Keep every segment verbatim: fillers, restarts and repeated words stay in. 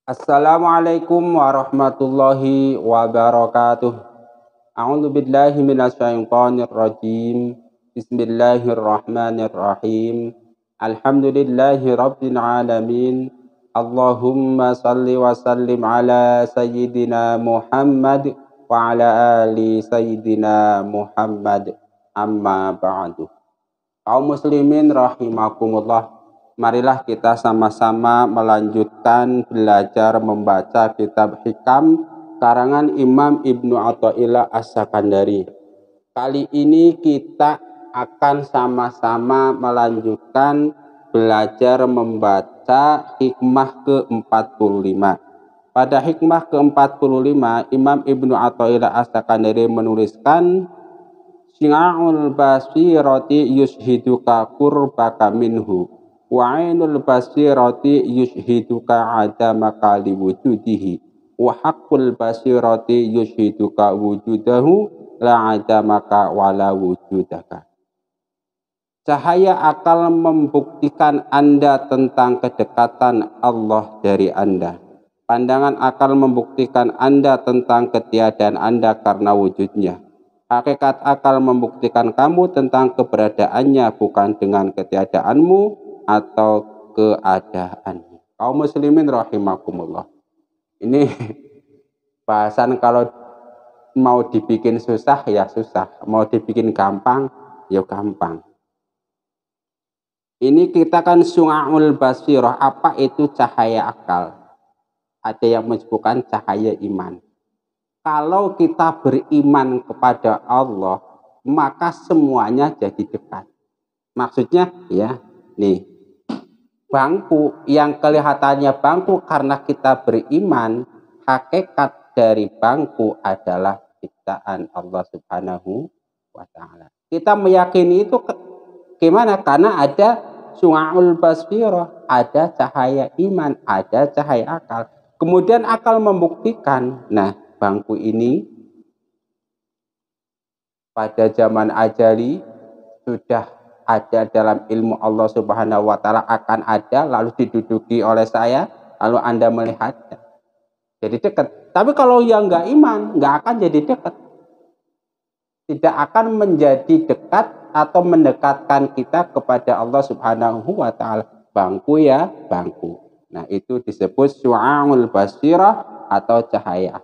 Assalamualaikum warahmatullahi wabarakatuh. A'udzu billahi minasyaitonir rajim. Bismillahirrahmanirrahim. Alhamdulillahi rabbil alamin. Allahumma salli wa sallim ala sayyidina Muhammad wa ala ali sayyidina Muhammad. Amma ba'du. Kaum muslimin rahimakumullah. Marilah kita sama-sama melanjutkan belajar membaca kitab Hikam karangan Imam Ibnu Athaillah As-Sakandari. Kali ini kita akan sama-sama melanjutkan belajar membaca hikmah ke empat puluh lima. Pada hikmah ke empat puluh lima, Imam Ibnu Athaillah As-Sakandari menuliskan, Si'a'ul basirati yushhiduka qurbaka minhu wa 'ainul basirati yushhiduka 'adamaka liwujudihi wa haqqul basirati yushhiduka wujudahu la 'adamaka wala wujudaka. Cahaya akal membuktikan Anda tentang kedekatan Allah dari Anda. Pandangan akal membuktikan Anda tentang ketiadaan Anda karena wujudnya. Hakikat akal membuktikan kamu tentang keberadaannya bukan dengan ketiadaanmu atau keadaanmu. Kaum muslimin rahimakumullah. Ini bahasan kalau mau dibikin susah ya susah, mau dibikin gampang ya gampang. Ini kita kan syu'a'ul basirah. Apa itu cahaya akal? Ada yang menyebutkan cahaya iman. Kalau kita beriman kepada Allah, maka semuanya jadi dekat. Maksudnya ya, nih, bangku yang kelihatannya bangku karena kita beriman, hakikat dari bangku adalah ciptaan Allah Subhanahu wa ta'ala. Kita meyakini itu ke, gimana? Karena ada syu'a'ul basirah, ada cahaya iman, ada cahaya akal. Kemudian akal membuktikan, nah, bangku ini pada zaman ajali sudah ada dalam ilmu Allah Subhanahu wa ta'ala, akan ada lalu diduduki oleh saya, lalu Anda melihatnya. Jadi dekat. Tapi kalau yang enggak iman, enggak akan jadi dekat. Tidak akan menjadi dekat atau mendekatkan kita kepada Allah Subhanahu wa ta'ala. Bangku ya, bangku. Nah, itu disebut syu'a'ul basirah atau cahaya.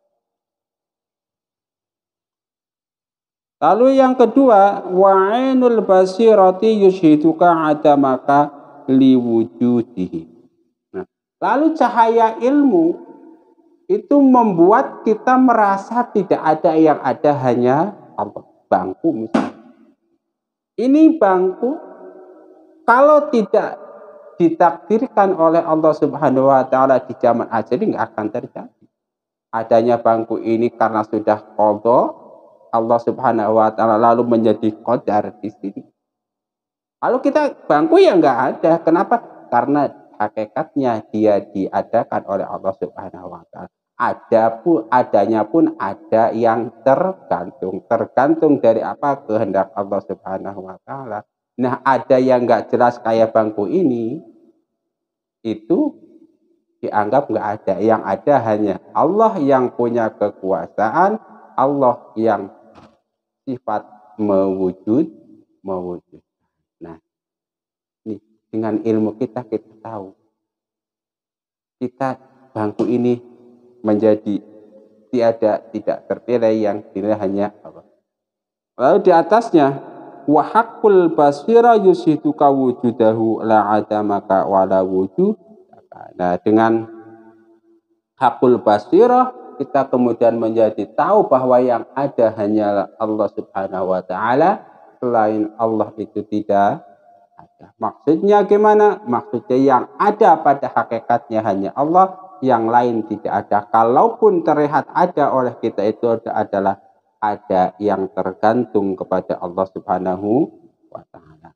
Lalu yang kedua, wa'ainul basirati yushhiduka adamaka liwujudihi. Nah, lalu cahaya ilmu itu membuat kita merasa tidak ada yang ada, hanya Allah. Bangku misalnya. Ini bangku kalau tidak ditakdirkan oleh Allah Subhanahu wa ta'ala di zaman ajali nggak akan terjadi. Adanya bangku ini karena sudah qadha Allah Subhanahu wa ta'ala lalu menjadi qadar di sini. Lalu kita bangku ya nggak ada. Kenapa? Karena hakikatnya dia diadakan oleh Allah Subhanahu wa ta'ala. Ada pun adanya pun ada yang tergantung. Tergantung dari apa? Kehendak Allah Subhanahu wa ta'ala. Nah, ada yang nggak jelas kayak bangku ini, itu dianggap nggak ada. Yang ada hanya Allah yang punya kekuasaan, Allah yang sifat mewujud, mewujud. Nah, ini dengan ilmu kita kita tahu, kita bangku ini menjadi tiada, tidak terpilih, yang pilih hanya Allah. Lalu di atasnya, wa haqqul basira yushhiduka wujudahu la adamaka wala wujud. Nah, dengan haqqul basira kita kemudian menjadi tahu bahwa yang ada hanyalah Allah Subhanahu wa ta'ala, selain Allah itu tidak ada. Maksudnya gimana? Maksudnya yang ada pada hakikatnya hanya Allah, yang lain tidak ada. Kalaupun terlihat ada oleh kita, itu adalah ada yang tergantung kepada Allah Subhanahu wa ta'ala.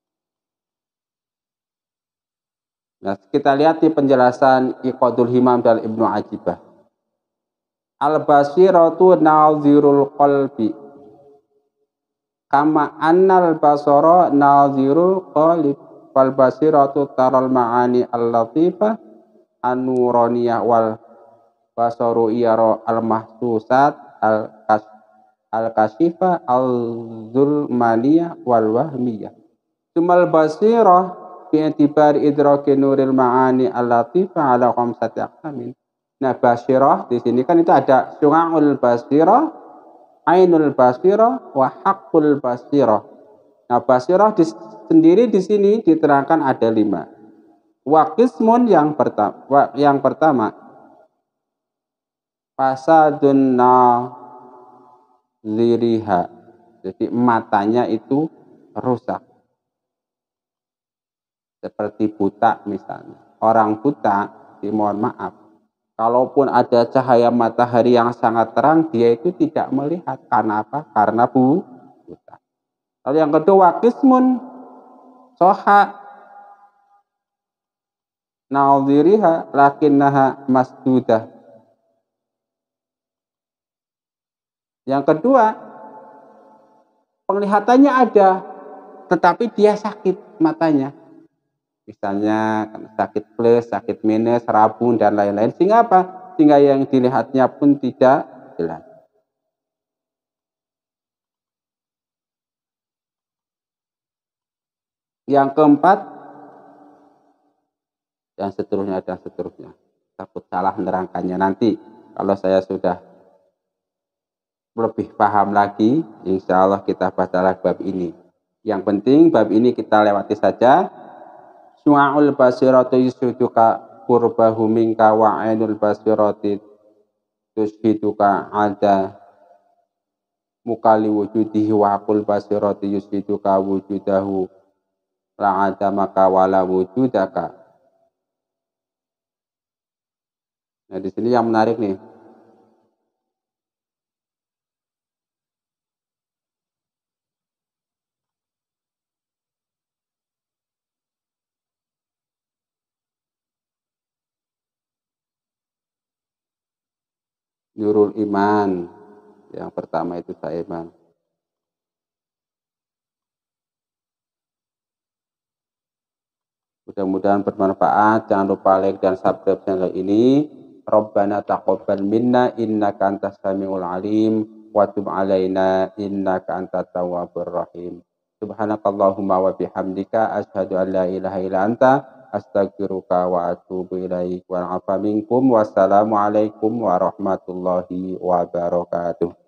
Nah, kita lihat di penjelasan Iqadul Himam dari Ibnu Ajibah. Al-basiratu nazirul qalbi kama annal basara nazirul qalib. Fal basiratu taral ma'ani al-latifah an-nuraniyah wal basaru iyara al-mahsusat al-kas al-kasifah al-zulmaniyah wal wahmiyah. Sumal basirah bi'itibar idraki nuril ma'ani al-latifah ala khamsati aqsamin. Nah, basirah di sini kan itu ada syu'aul basirah, ainul basirah, wa haqqul basirah. Nah, basirah di, sendiri di sini diterangkan ada lima. Wa qismun yang pertama, yang pertama fasadun naziriha. Jadi matanya itu rusak. Seperti buta misalnya. Orang buta, dimohon maaf, kalaupun ada cahaya matahari yang sangat terang, dia itu tidak melihat. Karena apa? Karena bu, buta. Lalu yang kedua, qismun soha nadhiriha lakinnaha masdudah. Yang kedua, penglihatannya ada, tetapi dia sakit matanya. Misalnya sakit plus, sakit minus, rabun, dan lain-lain. Sehingga apa? Sehingga yang dilihatnya pun tidak jelas. Yang keempat, dan seterusnya, dan seterusnya. Takut salah menerangkannya. Nanti kalau saya sudah lebih paham lagi, insya Allah kita baca lagi bab ini. Yang penting bab ini kita lewati saja. Su'aul basirati yushiduka qurbahu minka wa ainul basirati tushiduka ada mukali wujudihi wa aqul basirati yushiduka wujudahu la ada maka wala wujudaka. Nah, di sini yang menarik nih. Nurul iman. Yang pertama itu saiman. Mudah-mudahan bermanfaat. Jangan lupa like dan subscribe channel ini. Rabbana taqabbal minna innaka antas samiul alim wa tub alaina innaka antat tawwabur rahim. Subhanakallahumma wa bihamdika asyhadu an la ilaha illa anta astaghfiruka wa atubu ilaik wa afa minkum. Wassalamualaikum warahmatullahi wabarakatuh.